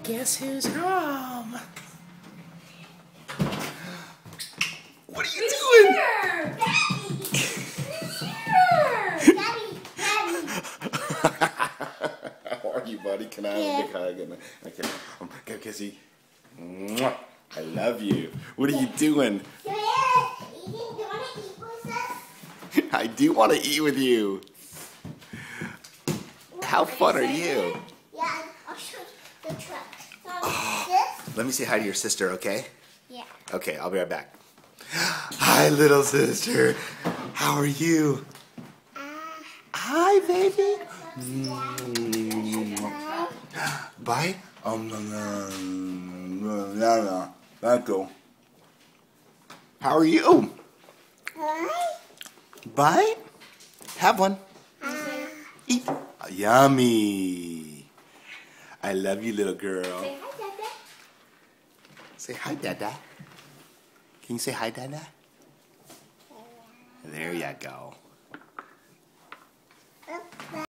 Guess who's home? What are you doing? Here? Daddy! He's here! Daddy! How are you, buddy? Can I have a big hug? Okay. Go, Kissy. Mwah. I love you. What are you doing? Do you want to eat with us? I do want to eat with you. How fun are you? Yeah, I'll show you the truck. Let me say hi to your sister, okay? Yeah. Okay, I'll be right back. Hi, little sister. How are you? Hi, baby. Bye. Thank you. How are you? Bye. Have one. Eat. Yummy. I love you, little girl. Say hi, Dada. Say hi, Dada. Can you say hi, Dada? There you go.